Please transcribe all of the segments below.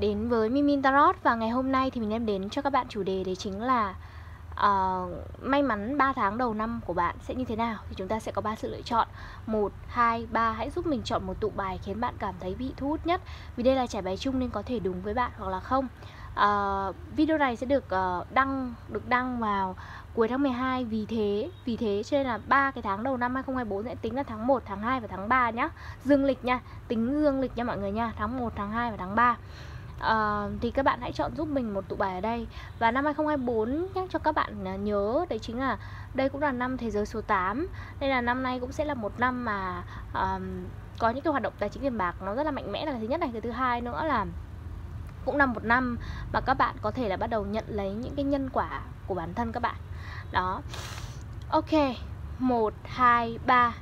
đến với Mimin Tarot. Và ngày hôm nay thì mình đem đến cho các bạn chủ đề đấy chính là may mắn 3 tháng đầu năm của bạn sẽ như thế nào. Thì chúng ta sẽ có 3 sự lựa chọn: 1, 2, 3. Hãy giúp mình chọn một tụ bài khiến bạn cảm thấy bị thu hút nhất. Vì đây là trải bài chung nên có thể đúng với bạn hoặc là không. Video này sẽ được đăng vào cuối tháng 12. Vì thế cho nên là 3 cái tháng đầu năm 2024 sẽ tính là tháng 1, tháng 2 và tháng 3 nhá. Dương lịch nha, tính dương lịch nha mọi người nha. Tháng 1, tháng 2 và tháng 3. Thì các bạn hãy chọn giúp mình một tụ bài ở đây. Và năm 2024 nhắc cho các bạn nhớ, đấy chính là đây cũng là năm thế giới số 8. Nên là năm nay cũng sẽ là một năm mà có những cái hoạt động tài chính tiền bạc nó rất là mạnh mẽ là cái thứ nhất này. Cái thứ hai nữa là cũng là một năm mà các bạn có thể là bắt đầu nhận lấy những cái nhân quả của bản thân các bạn. Đó. Ok, 1, 2, 3.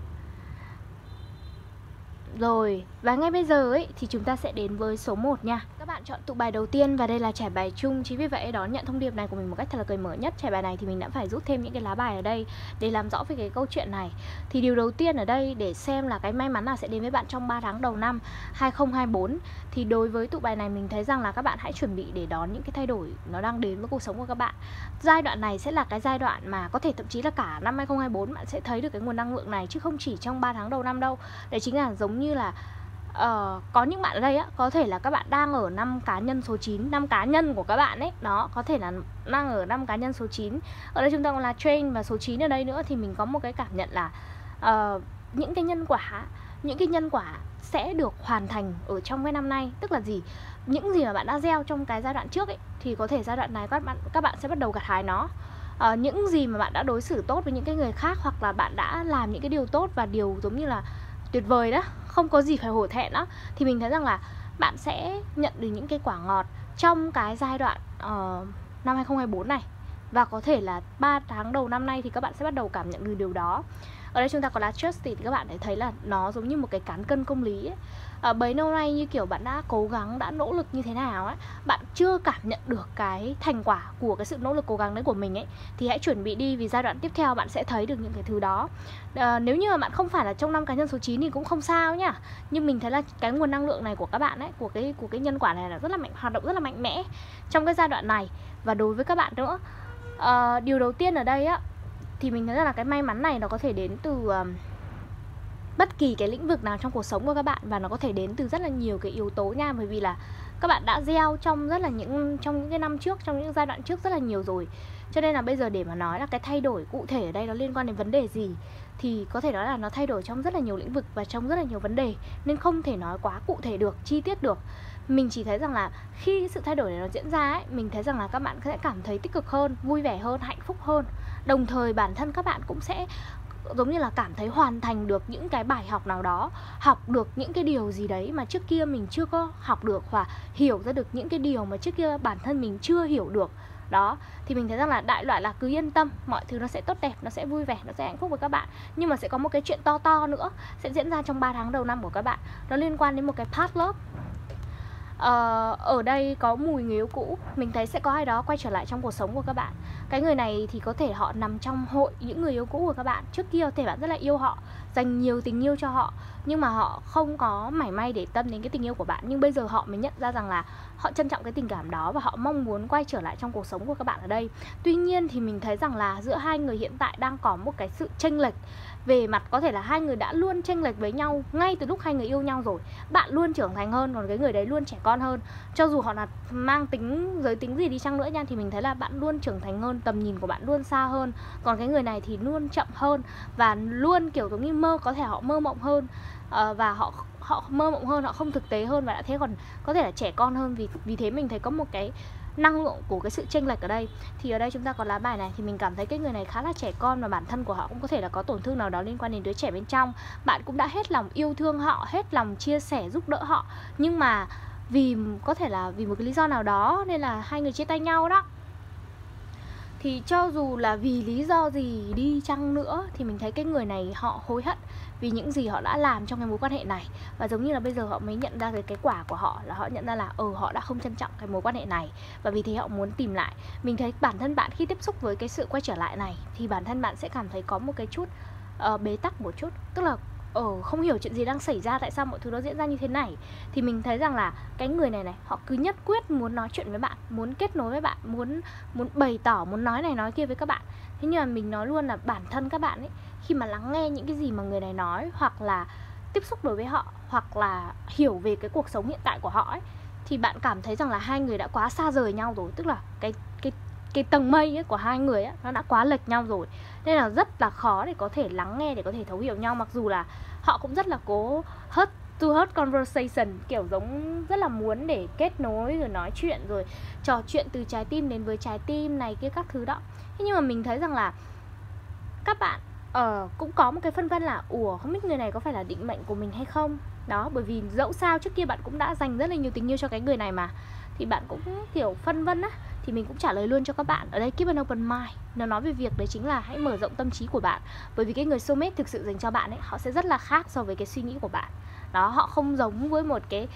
Rồi, và ngay bây giờ ấy thì chúng ta sẽ đến với số 1 nha. Các bạn chọn tụ bài đầu tiên và đây là trải bài chung. Chính vì vậy đón nhận thông điệp này của mình một cách thật là cởi mở nhất. Trải bài này thì mình đã phải rút thêm những cái lá bài ở đây để làm rõ về cái câu chuyện này. Thì điều đầu tiên ở đây để xem là cái may mắn nào sẽ đến với bạn trong 3 tháng đầu năm 2024. Thì đối với tụ bài này mình thấy rằng là các bạn hãy chuẩn bị để đón những cái thay đổi nó đang đến với cuộc sống của các bạn. Giai đoạn này sẽ là cái giai đoạn mà có thể thậm chí là cả năm 2024 bạn sẽ thấy được cái nguồn năng lượng này, chứ không chỉ trong 3 tháng đầu năm đâu. Đấy chính là giống như là có những bạn ở đây á, có thể là các bạn đang ở năm cá nhân số 9, năm cá nhân của các bạn ấy. Đó, có thể là đang ở năm cá nhân số 9. Ở đây chúng ta còn là train và số 9 ở đây nữa. Thì mình có một cái cảm nhận là những cái nhân quả sẽ được hoàn thành ở trong cái năm nay. Tức là gì? Những gì mà bạn đã gieo trong cái giai đoạn trước ấy, thì có thể giai đoạn này các bạn sẽ bắt đầu gặt hái nó. Những gì mà bạn đã đối xử tốt với những cái người khác, hoặc là bạn đã làm những cái điều tốt và điều giống như là tuyệt vời đó, không có gì phải hổ thẹn đó, thì mình thấy rằng là bạn sẽ nhận được những cái quả ngọt trong cái giai đoạn năm 2024 này. Và có thể là 3 tháng đầu năm nay thì các bạn sẽ bắt đầu cảm nhận được điều đó. Ở đây chúng ta có lá Justice thì các bạn thấy là nó giống như một cái cán cân công lý ấy. Bấy lâu nay như kiểu bạn đã cố gắng, đã nỗ lực như thế nào ấy, bạn chưa cảm nhận được cái thành quả của cái sự nỗ lực cố gắng đấy của mình ấy, thì hãy chuẩn bị đi, vì giai đoạn tiếp theo bạn sẽ thấy được những cái thứ đó. Nếu như mà bạn không phải là trong năm cá nhân số 9 thì cũng không sao nhá. Nhưng mình thấy là cái nguồn năng lượng này của các bạn ấy, của cái nhân quả này là rất là hoạt động rất là mạnh mẽ trong cái giai đoạn này. Và đối với các bạn nữa, điều đầu tiên ở đây á, thì mình thấy là cái may mắn này nó có thể đến từ bất kỳ cái lĩnh vực nào trong cuộc sống của các bạn, và nó có thể đến từ rất là nhiều cái yếu tố nha. Bởi vì là các bạn đã gieo trong những cái năm trước, trong những giai đoạn trước rất là nhiều rồi. Cho nên là bây giờ để mà nói là cái thay đổi cụ thể ở đây nó liên quan đến vấn đề gì, thì có thể nói là nó thay đổi trong rất là nhiều lĩnh vực và trong rất là nhiều vấn đề, nên không thể nói quá cụ thể được, chi tiết được. Mình chỉ thấy rằng là khi sự thay đổi này nó diễn ra ấy, mình thấy rằng là các bạn sẽ cảm thấy tích cực hơn, vui vẻ hơn, hạnh phúc hơn. Đồng thời bản thân các bạn cũng sẽ giống như là cảm thấy hoàn thành được những cái bài học nào đó, học được những cái điều gì đấy mà trước kia mình chưa có học được, và hiểu ra được những cái điều mà trước kia bản thân mình chưa hiểu được. Đó, thì mình thấy rằng là đại loại là cứ yên tâm, mọi thứ nó sẽ tốt đẹp, nó sẽ vui vẻ, nó sẽ hạnh phúc với các bạn. Nhưng mà sẽ có một cái chuyện to nữa sẽ diễn ra trong 3 tháng đầu năm của các bạn. Nó liên quan đến một cái past love. Ở đây có mùi người yêu cũ. Mình thấy sẽ có ai đó quay trở lại trong cuộc sống của các bạn. Cái người này thì có thể họ nằm trong hội những người yêu cũ của các bạn. Trước kia có thể bạn rất là yêu họ, dành nhiều tình yêu cho họ, nhưng mà họ không có mảy may để tâm đến cái tình yêu của bạn. Nhưng bây giờ họ mới nhận ra rằng là họ trân trọng cái tình cảm đó, và họ mong muốn quay trở lại trong cuộc sống của các bạn ở đây. Tuy nhiên thì mình thấy rằng là giữa hai người hiện tại đang có một cái sự chênh lệch về mặt, có thể là hai người đã luôn chênh lệch với nhau ngay từ lúc hai người yêu nhau rồi. Bạn luôn trưởng thành hơn, còn cái người đấy luôn trẻ con hơn. Cho dù họ là mang giới tính gì đi chăng nữa nha, thì mình thấy là bạn luôn trưởng thành hơn, tầm nhìn của bạn luôn xa hơn. Còn cái người này thì luôn chậm hơn, và luôn kiểu giống như có thể họ mơ mộng hơn, và họ mơ mộng hơn, họ không thực tế hơn, và đã thế còn có thể là trẻ con hơn. Vì thế mình thấy có một cái năng lượng của cái sự chênh lệch ở đây. Thì ở đây chúng ta có lá bài này, thì mình cảm thấy cái người này khá là trẻ con, và bản thân của họ cũng có thể là có tổn thương nào đó liên quan đến đứa trẻ bên trong. Bạn cũng đã hết lòng yêu thương họ, hết lòng chia sẻ giúp đỡ họ, nhưng mà có thể là vì một cái lý do nào đó nên là hai người chia tay nhau đó. Thì cho dù là vì lý do gì đi chăng nữa thì mình thấy cái người này họ hối hận vì những gì họ đã làm trong cái mối quan hệ này. Và giống như là bây giờ họ mới nhận ra cái quả của họ, là họ nhận ra là họ đã không trân trọng cái mối quan hệ này, và vì thế họ muốn tìm lại. Mình thấy bản thân bạn khi tiếp xúc với cái sự quay trở lại này thì bản thân bạn sẽ cảm thấy có một cái chút bế tắc một chút. Tức là không hiểu chuyện gì đang xảy ra, tại sao mọi thứ nó diễn ra như thế này. Thì mình thấy rằng là cái người này họ cứ nhất quyết muốn nói chuyện với bạn, muốn kết nối với bạn, muốn bày tỏ, muốn nói này nói kia với các bạn. Thế nhưng mà mình nói luôn là bản thân các bạn ấy, khi mà lắng nghe những cái gì mà người này nói, hoặc là tiếp xúc đối với họ, hoặc là hiểu về cái cuộc sống hiện tại của họ ấy, thì bạn cảm thấy rằng là hai người đã quá xa rời nhau rồi. Tức là cái tầng mây ấy của hai người ấy, nó đã quá lệch nhau rồi. Nên là rất là khó để có thể lắng nghe, để có thể thấu hiểu nhau. Mặc dù là họ cũng rất là cố heart conversation, kiểu giống rất là muốn để kết nối rồi nói chuyện, rồi trò chuyện từ trái tim đến với trái tim này kia các thứ đó. Thế nhưng mà mình thấy rằng là các bạn cũng có một cái phân vân là không biết người này có phải là định mệnh của mình hay không. Đó, bởi vì dẫu sao trước kia bạn cũng đã dành rất là nhiều tình yêu cho cái người này mà, thì bạn cũng kiểu phân vân á. Thì mình cũng trả lời luôn cho các bạn ở đây, keep an open mind. Nó nói về việc đấy chính là hãy mở rộng tâm trí của bạn. Bởi vì cái người soulmate thực sự dành cho bạn ấy, họ sẽ rất là khác so với cái suy nghĩ của bạn. Đó, họ không giống với một cái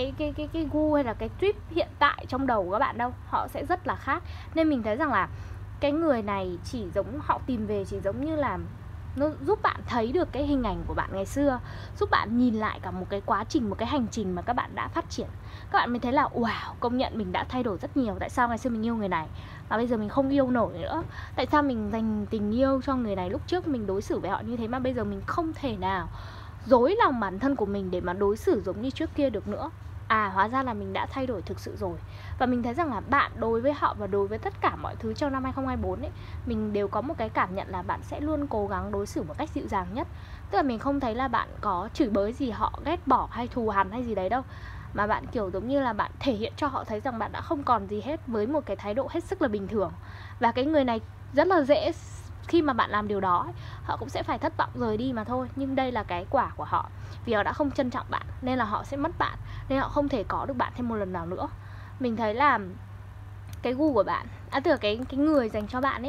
gu hay là cái trip hiện tại trong đầu của các bạn đâu. Họ sẽ rất là khác. Nên mình thấy rằng là cái người này chỉ giống, họ tìm về chỉ giống như là nó giúp bạn thấy được cái hình ảnh của bạn ngày xưa, giúp bạn nhìn lại cả một cái quá trình, một cái hành trình mà các bạn đã phát triển. Các bạn mới thấy là wow, công nhận mình đã thay đổi rất nhiều. Tại sao ngày xưa mình yêu người này mà bây giờ mình không yêu nổi nữa? Tại sao mình dành tình yêu cho người này lúc trước mình đối xử với họ như thế mà bây giờ mình không thể nào dối lòng bản thân của mình để mà đối xử giống như trước kia được nữa? Hóa ra là mình đã thay đổi thực sự rồi. Và mình thấy rằng là bạn đối với họ và đối với tất cả mọi thứ trong năm 2024 ấy, mình đều có một cái cảm nhận là bạn sẽ luôn cố gắng đối xử một cách dịu dàng nhất. Tức là mình không thấy là bạn có chửi bới gì họ, ghét bỏ hay thù hằn hay gì đấy đâu. Mà bạn kiểu giống như là bạn thể hiện cho họ thấy rằng bạn đã không còn gì hết, với một cái thái độ hết sức là bình thường. Và cái người này rất là dễ, khi mà bạn làm điều đó ấy, họ cũng sẽ phải thất vọng rời đi mà thôi. Nhưng đây là cái quả của họ. Vì họ đã không trân trọng bạn nên là họ sẽ mất bạn, nên họ không thể có được bạn thêm một lần nào nữa. Mình thấy là cái gu của bạn, tức là cái người dành cho bạn ấy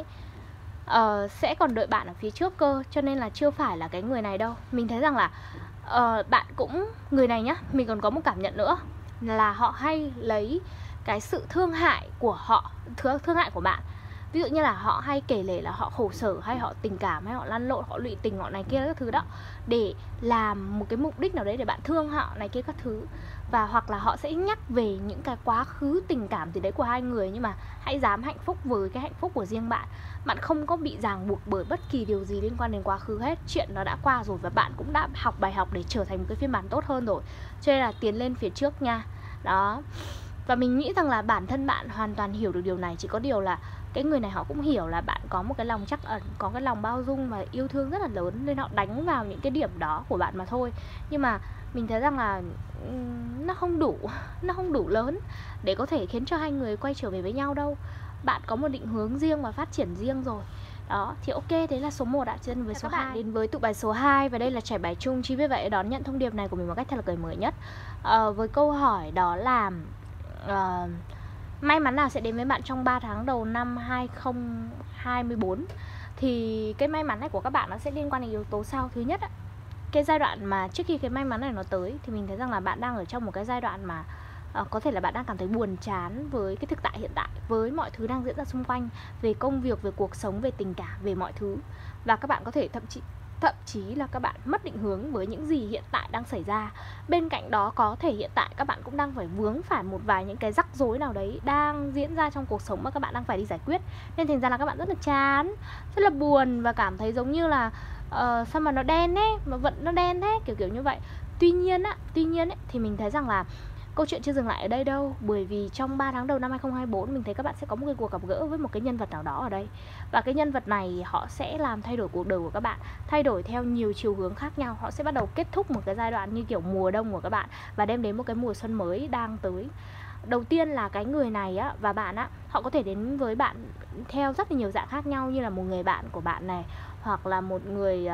sẽ còn đợi bạn ở phía trước cơ. Cho nên là chưa phải là cái người này đâu. Mình thấy rằng là bạn cũng, người này nhá, mình còn có một cảm nhận nữa là họ hay lấy cái sự thương hại của họ, thương hại của bạn. Ví dụ như là họ hay kể lể là họ khổ sở, hay họ tình cảm, hay họ lăn lộn, họ lụy tình, họ này kia các thứ đó, để làm một cái mục đích nào đấy để bạn thương họ này kia các thứ. Và hoặc là họ sẽ nhắc về những cái quá khứ tình cảm gì đấy của hai người. Nhưng mà hãy dám hạnh phúc với cái hạnh phúc của riêng bạn. Bạn không có bị ràng buộc bởi bất kỳ điều gì liên quan đến quá khứ hết. Chuyện nó đã qua rồi và bạn cũng đã học bài học để trở thành một cái phiên bản tốt hơn rồi. Cho nên là tiến lên phía trước nha. Đó. Và mình nghĩ rằng là bản thân bạn hoàn toàn hiểu được điều này. Chỉ có điều là cái người này họ cũng hiểu là bạn có một cái lòng trắc ẩn, có cái lòng bao dung và yêu thương rất là lớn, nên họ đánh vào những cái điểm đó của bạn mà thôi. Nhưng mà mình thấy rằng là nó không đủ lớn để có thể khiến cho hai người quay trở về với nhau đâu. Bạn có một định hướng riêng và phát triển riêng rồi. Đó, thì ok, thế là số 1 ạ. Trên với số 2 đến với tụ bài số 2. Và đây là trải bài chung. Chỉ biết vậy đón nhận thông điệp này của mình một cách thật là cởi mở nhất. Với câu hỏi đó là may mắn nào sẽ đến với bạn trong 3 tháng đầu năm 2024. Thì cái may mắn này của các bạn nó sẽ liên quan đến yếu tố sau. Thứ nhất, cái giai đoạn mà trước khi cái may mắn này nó tới, thì mình thấy rằng là bạn đang ở trong một cái giai đoạn mà có thể là bạn đang cảm thấy buồn chán với cái thực tại hiện tại, với mọi thứ đang diễn ra xung quanh, về công việc, về cuộc sống, về tình cảm, về mọi thứ. Và các bạn có thể thậm chí là các bạn mất định hướng với những gì hiện tại đang xảy ra. Bên cạnh đó có thể hiện tại các bạn cũng đang phải vướng phải một vài những cái rắc rối nào đấy đang diễn ra trong cuộc sống mà các bạn đang phải đi giải quyết. Nên thành ra là các bạn rất là chán, rất là buồn và cảm thấy giống như là sao mà nó đen ấy, mà vẫn nó đen thế, kiểu như vậy. Tuy nhiên thì mình thấy rằng là câu chuyện chưa dừng lại ở đây đâu. Bởi vì trong 3 tháng đầu năm 2024 mình thấy các bạn sẽ có một cái cuộc gặp gỡ với một cái nhân vật nào đó ở đây. Và cái nhân vật này họ sẽ làm thay đổi cuộc đời của các bạn, thay đổi theo nhiều chiều hướng khác nhau. Họ sẽ bắt đầu kết thúc một cái giai đoạn như kiểu mùa đông của các bạn và đem đến một cái mùa xuân mới đang tới. Đầu tiên là cái người này á, và bạn á, họ có thể đến với bạn theo rất là nhiều dạng khác nhau. Như là một người bạn của bạn này, hoặc là một người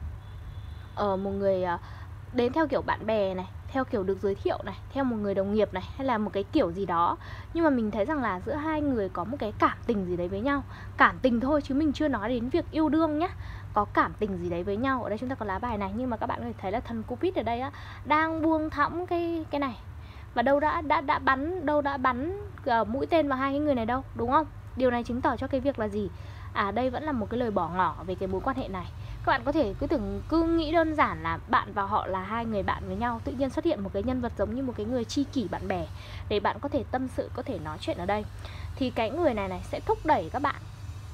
đến theo kiểu bạn bè này, theo kiểu được giới thiệu này, theo một người đồng nghiệp này, hay là một cái kiểu gì đó. Nhưng mà mình thấy rằng là giữa hai người có một cái cảm tình gì đấy với nhau. Cảm tình thôi chứ mình chưa nói đến việc yêu đương nhá. Có cảm tình gì đấy với nhau. Ở đây chúng ta có lá bài này, nhưng mà các bạn có thể thấy là thần Cupid ở đây á đang buông thõng cái này. Và đâu đã bắn mũi tên vào hai cái người này đâu, đúng không? Điều này chứng tỏ cho cái việc là gì? Đây vẫn là một cái lời bỏ ngỏ về cái mối quan hệ này. Các bạn có thể cứ nghĩ đơn giản là bạn và họ là hai người bạn với nhau, tự nhiên xuất hiện một cái nhân vật giống như một cái người tri kỷ bạn bè để bạn có thể tâm sự, có thể nói chuyện ở đây. Thì cái người này sẽ thúc đẩy các bạn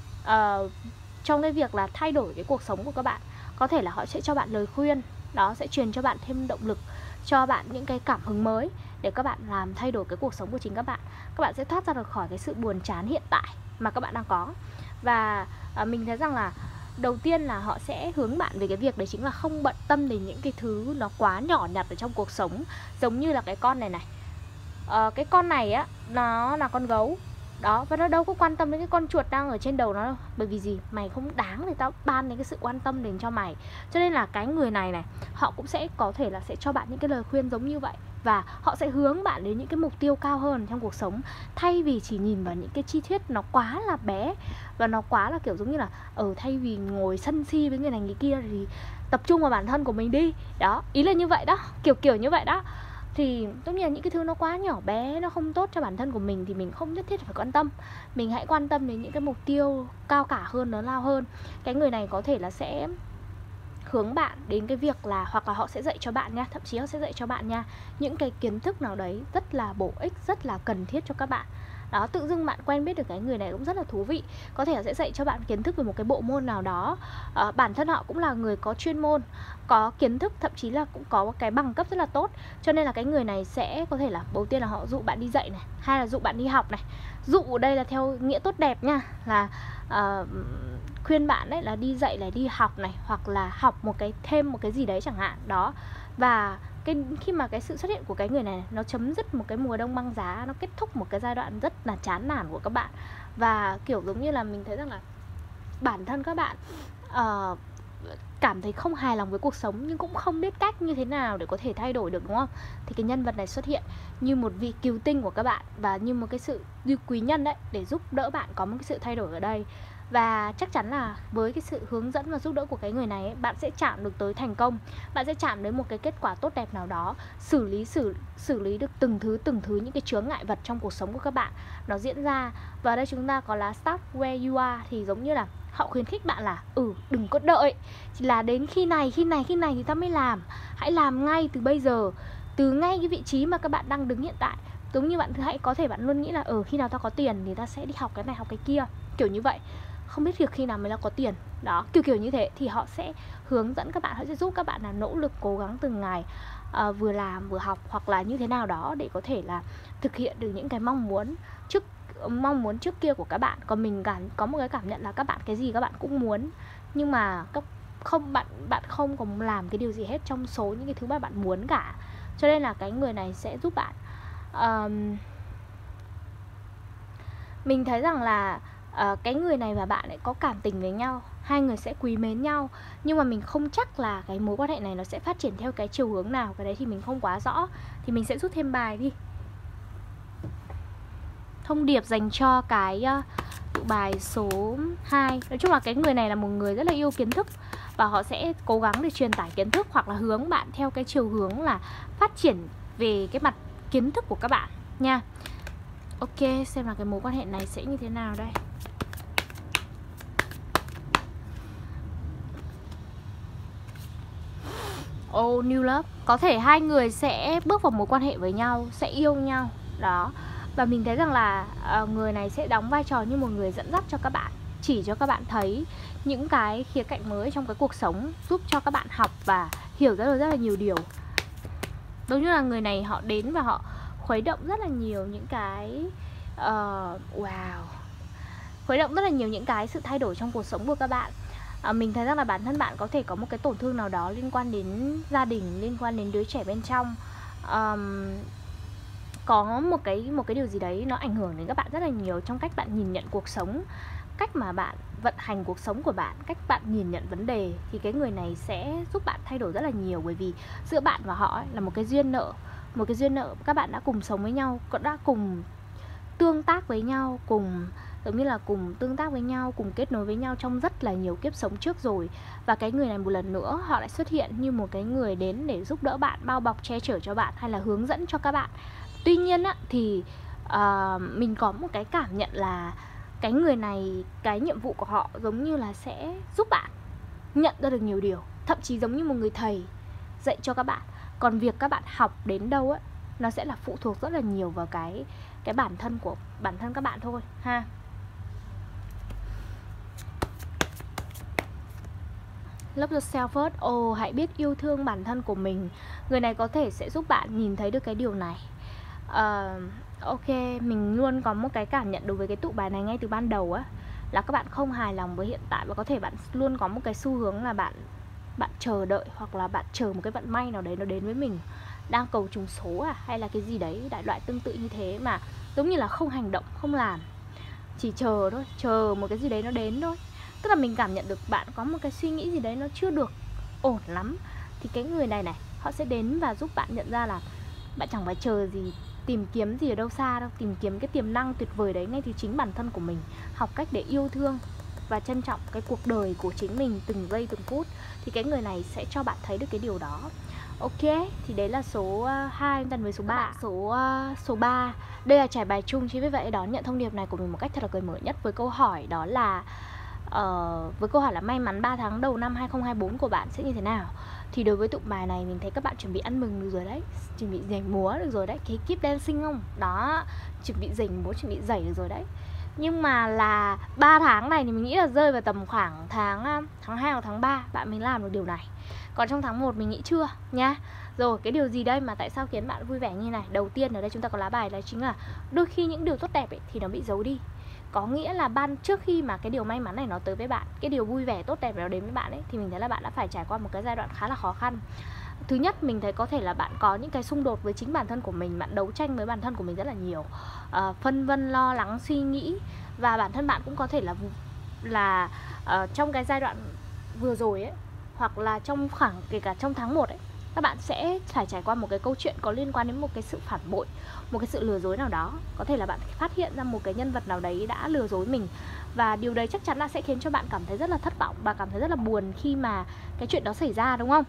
trong cái việc là thay đổi cái cuộc sống của các bạn. Có thể là họ sẽ cho bạn lời khuyên, đó sẽ truyền cho bạn thêm động lực, cho bạn những cái cảm hứng mới để các bạn làm thay đổi cái cuộc sống của chính các bạn. Các bạn sẽ thoát ra được khỏi cái sự buồn chán hiện tại mà các bạn đang có. Và mình thấy rằng là đầu tiên là họ sẽ hướng bạn về cái việc đấy chính là không bận tâm đến những cái thứ nó quá nhỏ nhặt ở trong cuộc sống. Giống như là cái con này này, cái con này á, nó là con gấu đó, và nó đâu có quan tâm đến cái con chuột đang ở trên đầu nó đâu. Bởi vì gì? Mày không đáng để tao ban đến cái sự quan tâm đến cho mày. Cho nên là cái người này này, họ cũng sẽ có thể là sẽ cho bạn những cái lời khuyên giống như vậy. Và họ sẽ hướng bạn đến những cái mục tiêu cao hơn trong cuộc sống, thay vì chỉ nhìn vào những cái chi tiết nó quá là bé và nó quá là kiểu giống như là thay vì ngồi sân si với người này người kia thì tập trung vào bản thân của mình đi. Đó, ý là như vậy đó, kiểu như vậy đó. Thì tất nhiên những cái thứ nó quá nhỏ bé, nó không tốt cho bản thân của mình thì mình không nhất thiết phải quan tâm. Mình hãy quan tâm đến những cái mục tiêu cao cả hơn, lớn lao hơn. Cái người này có thể là sẽ hướng bạn đến cái việc là, hoặc là họ sẽ dạy cho bạn nha, thậm chí họ sẽ dạy cho bạn nha, những cái kiến thức nào đấy rất là bổ ích, rất là cần thiết cho các bạn. Đó, tự dưng bạn quen biết được cái người này cũng rất là thú vị. Có thể họ sẽ dạy cho bạn kiến thức về một cái bộ môn nào đó. Bản thân họ cũng là người có chuyên môn, có kiến thức, thậm chí là cũng có cái bằng cấp rất là tốt. Cho nên là cái người này sẽ có thể là đầu tiên là họ dụ bạn đi dạy này, hay là dụ bạn đi học này. Dụ ở đây là theo nghĩa tốt đẹp nha, là khuyên bạn đấy là đi dạy này, đi học này, hoặc là học thêm một cái gì đấy chẳng hạn đó. Và khi mà cái sự xuất hiện của cái người này nó chấm dứt một cái mùa đông băng giá, nó kết thúc một cái giai đoạn rất là chán nản của các bạn. Và kiểu giống như là mình thấy rằng là bản thân các bạn cảm thấy không hài lòng với cuộc sống, nhưng cũng không biết cách như thế nào để có thể thay đổi được, đúng không? Thì cái nhân vật này xuất hiện như một vị cứu tinh của các bạn, và như một cái sự như quý nhân đấy, để giúp đỡ bạn có một cái sự thay đổi ở đây. Và chắc chắn là với cái sự hướng dẫn và giúp đỡ của cái người này ấy, bạn sẽ chạm được tới thành công. Bạn sẽ chạm đến một cái kết quả tốt đẹp nào đó, xử lý được từng thứ những cái chướng ngại vật trong cuộc sống của các bạn nó diễn ra. Và ở đây chúng ta có là start where you are, thì giống như là họ khuyến khích bạn là đừng có đợi chỉ là đến khi này thì ta mới làm. Hãy làm ngay từ bây giờ, từ ngay cái vị trí mà các bạn đang đứng hiện tại. Giống như bạn có thể bạn luôn nghĩ là khi nào ta có tiền thì ta sẽ đi học cái này học cái kia, kiểu như vậy. Không biết việc khi nào mới là có tiền đó, kiểu như thế. Thì họ sẽ hướng dẫn các bạn, họ sẽ giúp các bạn là nỗ lực cố gắng từng ngày, vừa làm vừa học, hoặc là như thế nào đó để có thể là thực hiện được những cái mong muốn trước kia của các bạn. Còn mình có một cái cảm nhận là các bạn cái gì các bạn cũng muốn, nhưng mà bạn không có làm cái điều gì hết trong số những cái thứ mà bạn muốn cả. Cho nên là cái người này sẽ giúp bạn. Mình thấy rằng là cái người này và bạn ấy có cảm tình với nhau, hai người sẽ quý mến nhau, nhưng mà mình không chắc là cái mối quan hệ này nó sẽ phát triển theo cái chiều hướng nào. Cái đấy thì mình không quá rõ. Thì mình sẽ rút thêm bài đi. Thông điệp dành cho cái tụ bài số 2. Nói chung là cái người này là một người rất là yêu kiến thức, và họ sẽ cố gắng để truyền tải kiến thức, hoặc là hướng bạn theo cái chiều hướng là phát triển về cái mặt kiến thức của các bạn nha. Ok, xem là cái mối quan hệ này sẽ như thế nào đây. New love. Có thể hai người sẽ bước vào mối quan hệ với nhau, sẽ yêu nhau đó. Và mình thấy rằng là người này sẽ đóng vai trò như một người dẫn dắt cho các bạn, chỉ cho các bạn thấy những cái khía cạnh mới trong cái cuộc sống, giúp cho các bạn học và hiểu rất là nhiều điều. Giống như là người này họ đến và họ khuấy động rất là nhiều những cái khuấy động rất là nhiều những cái sự thay đổi trong cuộc sống của các bạn. Mình thấy rằng là bản thân bạn có thể có một cái tổn thương nào đó liên quan đến gia đình, liên quan đến đứa trẻ bên trong. Có một cái điều gì đấy nó ảnh hưởng đến các bạn rất là nhiều trong cách bạn nhìn nhận cuộc sống, cách mà bạn vận hành cuộc sống của bạn, cách bạn nhìn nhận vấn đề. Thì cái người này sẽ giúp bạn thay đổi rất là nhiều, bởi vì giữa bạn và họ ấy là một cái duyên nợ. Một cái duyên nợ, các bạn đã cùng sống với nhau, đã cùng tương tác với nhau, giống như là cùng tương tác với nhau, cùng kết nối với nhau trong rất là nhiều kiếp sống trước rồi. Và cái người này một lần nữa họ lại xuất hiện như một cái người đến để giúp đỡ bạn, bao bọc che chở cho bạn, hay là hướng dẫn cho các bạn. Tuy nhiên á, thì mình có một cái cảm nhận là cái người này, cái nhiệm vụ của họ giống như là sẽ giúp bạn nhận ra được nhiều điều, thậm chí giống như một người thầy dạy cho các bạn. Còn việc các bạn học đến đâu ấy, nó sẽ là phụ thuộc rất là nhiều vào cái bản thân của bản thân các bạn thôi ha. Love yourself first. Hãy biết yêu thương bản thân của mình. Người này có thể sẽ giúp bạn nhìn thấy được cái điều này. Ok, mình luôn có một cái cảm nhận đối với cái tụ bài này ngay từ ban đầu á, là các bạn không hài lòng với hiện tại. Và có thể bạn luôn có một cái xu hướng là bạn chờ đợi, hoặc là bạn chờ một cái vận may nào đấy nó đến với mình, đang cầu trùng số hay là cái gì đấy đại loại tương tự như thế, mà giống như là không hành động, không làm, chỉ chờ thôi, chờ một cái gì đấy nó đến thôi. Tức là mình cảm nhận được bạn có một cái suy nghĩ gì đấy nó chưa được ổn lắm, thì cái người này họ sẽ đến và giúp bạn nhận ra là bạn chẳng phải chờ gì, tìm kiếm gì ở đâu xa đâu, tìm kiếm cái tiềm năng tuyệt vời đấy ngay từ chính bản thân của mình. Học cách để yêu thương và trân trọng cái cuộc đời của chính mình từng giây từng phút, thì cái người này sẽ cho bạn thấy được cái điều đó. Ok, thì đấy là số 2 gần với số 3. Số 3, đây là trải bài chung, chứ vì vậy đón nhận thông điệp này của mình một cách thật là cởi mở nhất với câu hỏi đó là với câu hỏi là may mắn 3 tháng đầu năm 2024 của bạn sẽ như thế nào. Thì đối với tụ bài này mình thấy các bạn chuẩn bị ăn mừng được rồi đấy, chuẩn bị nhảy múa được rồi đấy, cái keep dancing không? Đó, chuẩn bị nhảy múa, chuẩn bị dậy được rồi đấy. Nhưng mà là 3 tháng này thì mình nghĩ là rơi vào tầm khoảng tháng 2 hoặc tháng 3 bạn mới làm được điều này. Còn trong tháng 1 mình nghĩ chưa nha. Rồi, cái điều gì đây mà tại sao khiến bạn vui vẻ như này? Đầu tiên ở đây chúng ta có lá bài, đó chính là đôi khi những điều tốt đẹp ấy, thì nó bị giấu đi. Có nghĩa là trước khi mà cái điều may mắn này nó tới với bạn, cái điều vui vẻ tốt đẹp nó đến với bạn ấy, thì mình thấy là bạn đã phải trải qua một cái giai đoạn khá là khó khăn. Thứ nhất, mình thấy có thể là bạn có những cái xung đột với chính bản thân của mình, bạn đấu tranh với bản thân của mình rất là nhiều, phân vân, lo lắng, suy nghĩ. Và bản thân bạn cũng có thể là trong cái giai đoạn vừa rồi ấy, hoặc là trong kể cả trong tháng 1 ấy, các bạn sẽ phải trải qua một cái câu chuyện có liên quan đến một cái sự phản bội, một cái sự lừa dối nào đó. Có thể là bạn phát hiện ra một cái nhân vật nào đấy đã lừa dối mình, và điều đấy chắc chắn là sẽ khiến cho bạn cảm thấy rất là thất vọng và cảm thấy rất là buồn khi mà cái chuyện đó xảy ra, đúng không?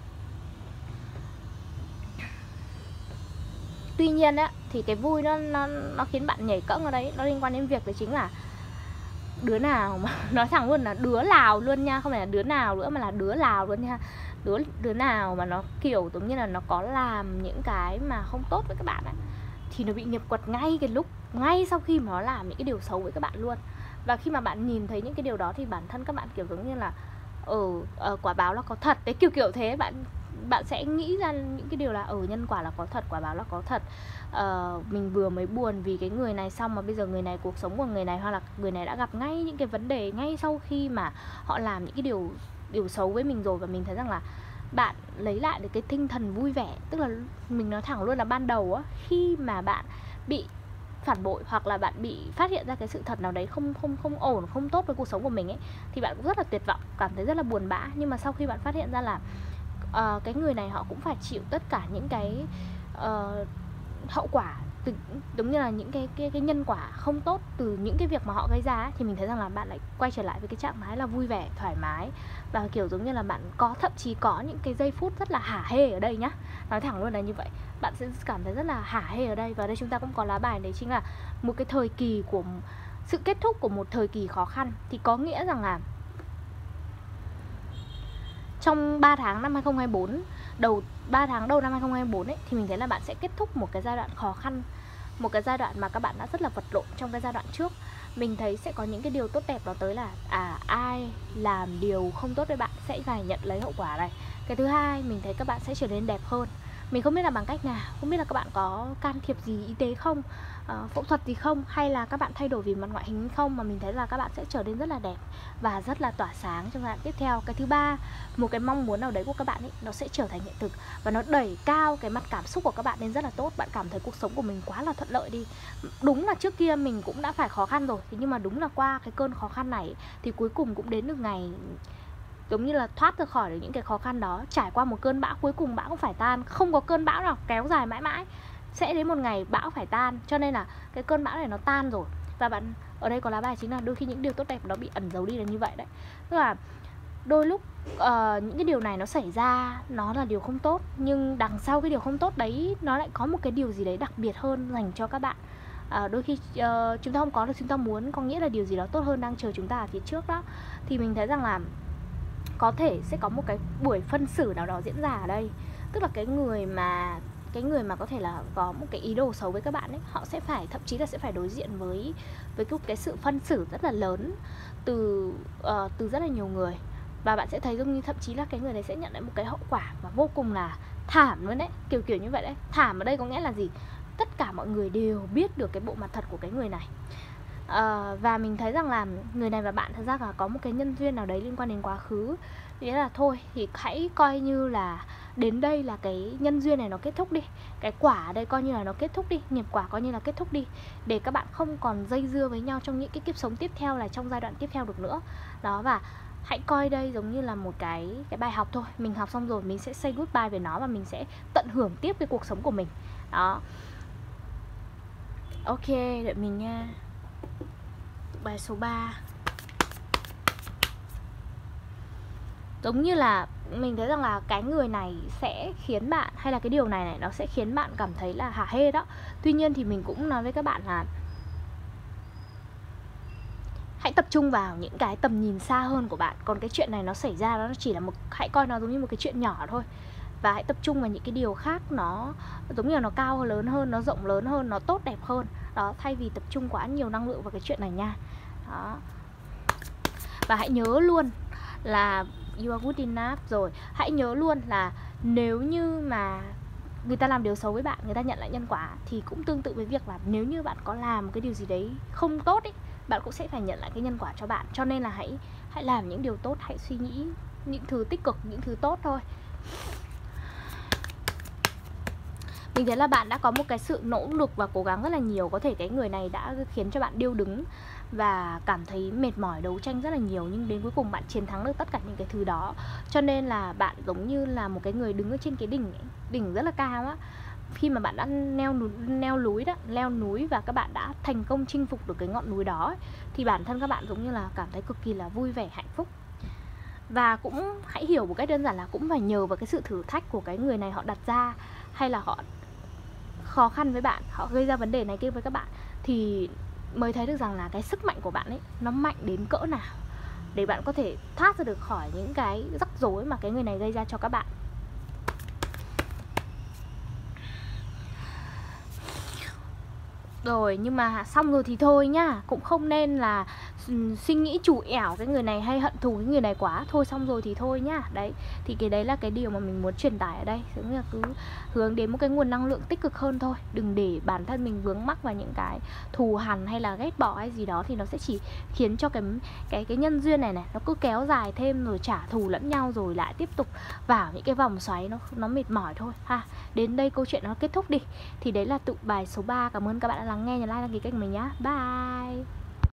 Tuy nhiên á, thì cái vui nó khiến bạn nhảy cẫng ở đấy, nó liên quan đến việc đấy chính là đứa nào mà nói thẳng luôn là đứa Lào luôn nha, không phải là đứa nào nữa mà là đứa Lào luôn nha. Đứa nào mà nó kiểu giống như là nó có làm những cái mà không tốt với các bạn ấy, thì nó bị nghiệp quật ngay sau khi mà nó làm những cái điều xấu với các bạn luôn. Và khi mà bạn nhìn thấy những cái điều đó thì bản thân các bạn kiểu giống như là quả báo là có thật đấy, kiểu thế. Bạn sẽ nghĩ ra những cái điều là nhân quả là có thật, quả báo là có thật. Mình vừa mới buồn vì cái người này, xong mà bây giờ người này, cuộc sống của người này, hoặc là người này đã gặp ngay những cái vấn đề ngay sau khi mà họ làm những cái điều xấu với mình rồi. Và mình thấy rằng là bạn lấy lại được cái tinh thần vui vẻ. Tức là mình nói thẳng luôn là ban đầu á, khi mà bạn bị phản bội hoặc là bạn bị phát hiện ra cái sự thật nào đấy không ổn, không tốt với cuộc sống của mình ấy, thì bạn cũng rất là tuyệt vọng, cảm thấy rất là buồn bã. Nhưng mà sau khi bạn phát hiện ra là cái người này họ cũng phải chịu tất cả những cái hậu quả, giống như là những cái nhân quả không tốt từ những cái việc mà họ gây ra ấy, thì mình thấy rằng là bạn lại quay trở lại với cái trạng thái là vui vẻ, thoải mái. Và kiểu giống như là bạn thậm chí có những cái giây phút rất là hả hê ở đây nhá. Nói thẳng luôn là như vậy, bạn sẽ cảm thấy rất là hả hê ở đây. Và đây chúng ta cũng có lá bài đấy chính là một cái thời kỳ của sự kết thúc của một thời kỳ khó khăn. Thì có nghĩa rằng là trong 3 tháng năm 2024, 3 tháng đầu năm 2024 ấy, thì mình thấy là bạn sẽ kết thúc một cái giai đoạn khó khăn, một cái giai đoạn mà các bạn đã rất là vật lộn trong cái giai đoạn trước. Mình thấy sẽ có những cái điều tốt đẹp đó tới là ai làm điều không tốt với bạn sẽ phải nhận lấy hậu quả này. Cái thứ hai, mình thấy các bạn sẽ trở nên đẹp hơn. Mình không biết là bằng cách nào, không biết là các bạn có can thiệp gì y tế không, phẫu thuật gì không, hay là các bạn thay đổi vì mặt ngoại hình không, mà mình thấy là các bạn sẽ trở nên rất là đẹp và rất là tỏa sáng trong giai đoạn tiếp theo. Cái thứ ba, một cái mong muốn nào đấy của các bạn ấy, nó sẽ trở thành hiện thực và nó đẩy cao cái mặt cảm xúc của các bạn lên rất là tốt. Bạn cảm thấy cuộc sống của mình quá là thuận lợi đi. Đúng là trước kia mình cũng đã phải khó khăn rồi, nhưng mà đúng là qua cái cơn khó khăn này thì cuối cùng cũng đến được ngày giống như là thoát ra khỏi được những cái khó khăn đó. Trải qua một cơn bão, cuối cùng bão cũng phải tan. Không có cơn bão nào kéo dài mãi mãi, sẽ đến một ngày bão phải tan. Cho nên là cái cơn bão này nó tan rồi. Và bạn ở đây có lá bài chính là đôi khi những điều tốt đẹp nó bị ẩn giấu đi là như vậy đấy. Tức là đôi lúc những cái điều này nó xảy ra, nó là điều không tốt, nhưng đằng sau cái điều không tốt đấy nó lại có một cái điều gì đấy đặc biệt hơn dành cho các bạn. Đôi khi chúng ta không có được chúng ta muốn, có nghĩa là điều gì đó tốt hơn đang chờ chúng ta ở phía trước đó. Thì mình thấy rằng là có thể sẽ có một cái buổi phân xử nào đó diễn ra ở đây. Tức là cái người mà có thể là có một cái ý đồ xấu với các bạn ấy, họ sẽ phải, thậm chí là sẽ phải đối diện với cái sự phân xử rất là lớn từ rất là nhiều người. Và bạn sẽ thấy giống như thậm chí là cái người này sẽ nhận lại một cái hậu quả và vô cùng là thảm luôn đấy, kiểu như vậy đấy. Thảm ở đây có nghĩa là gì? Tất cả mọi người đều biết được cái bộ mặt thật của cái người này. Và mình thấy rằng là người này và bạn thật ra là có một cái nhân duyên nào đấy liên quan đến quá khứ. Nghĩa là thôi thì hãy coi như là đến đây là cái nhân duyên này nó kết thúc đi. Cái quả ở đây coi như là nó kết thúc đi, nghiệp quả coi như là kết thúc đi, để các bạn không còn dây dưa với nhau trong những cái kiếp sống tiếp theo, là trong giai đoạn tiếp theo được nữa. Đó, và hãy coi đây giống như là một cái bài học thôi. Mình học xong rồi mình sẽ say goodbye với nó và mình sẽ tận hưởng tiếp cái cuộc sống của mình. Đó. Ok, đợi mình nha. Bài số 3. Giống như là mình thấy rằng là cái người này sẽ khiến bạn, hay là cái điều này nó sẽ khiến bạn cảm thấy là hả hê đó. Tuy nhiên thì mình cũng nói với các bạn là hãy tập trung vào những cái tầm nhìn xa hơn của bạn. Còn cái chuyện này nó xảy ra, nó chỉ là hãy coi nó giống như một cái chuyện nhỏ thôi. Và hãy tập trung vào những cái điều khác, nó giống như là nó cao lớn hơn, nó rộng lớn hơn, nó tốt đẹp hơn. Đó, thay vì tập trung quá nhiều năng lượng vào cái chuyện này nha. Đó. Và hãy nhớ luôn là you are good enough rồi. Hãy nhớ luôn là nếu như mà người ta làm điều xấu với bạn, người ta nhận lại nhân quả, thì cũng tương tự với việc là nếu như bạn có làm cái điều gì đấy không tốt ấy, bạn cũng sẽ phải nhận lại cái nhân quả cho bạn. Cho nên là hãy làm những điều tốt, hãy suy nghĩ những thứ tích cực, những thứ tốt thôi. Mình thấy là bạn đã có một cái sự nỗ lực và cố gắng rất là nhiều. Có thể cái người này đã khiến cho bạn điêu đứng và cảm thấy mệt mỏi đấu tranh rất là nhiều, nhưng đến cuối cùng bạn chiến thắng được tất cả những cái thứ đó. Cho nên là bạn giống như là một cái người đứng ở trên cái đỉnh rất là cao á. Khi mà bạn đã leo núi và các bạn đã thành công chinh phục được cái ngọn núi đó ấy, thì bản thân các bạn giống như là cảm thấy cực kỳ là vui vẻ, hạnh phúc. Và cũng hãy hiểu một cách đơn giản là cũng phải nhờ vào cái sự thử thách của cái người này họ đặt ra, hay là họ khó khăn với bạn, họ gây ra vấn đề này kia với các bạn, thì mới thấy được rằng là cái sức mạnh của bạn ấy nó mạnh đến cỡ nào, để bạn có thể thoát ra được khỏi những cái rắc rối mà cái người này gây ra cho các bạn. Rồi, nhưng mà xong rồi thì thôi nhá. Cũng không nên là suy nghĩ chủ ẻo cái người này hay hận thù cái người này quá. Thôi xong rồi thì thôi nhá. Đấy, thì cái đấy là cái điều mà mình muốn truyền tải ở đây. Giống như là cứ hướng đến một cái nguồn năng lượng tích cực hơn thôi. Đừng để bản thân mình vướng mắc vào những cái thù hằn hay là ghét bỏ hay gì đó, thì nó sẽ chỉ khiến cho cái nhân duyên này nó cứ kéo dài thêm, rồi trả thù lẫn nhau, rồi lại tiếp tục vào những cái vòng xoáy nó mệt mỏi thôi ha. Đến đây câu chuyện nó kết thúc đi. Thì đấy là tụ bài số 3. Cảm ơn các bạn đã lắng nghe, nhớ like, đăng ký kênh của mình nhá. Bye.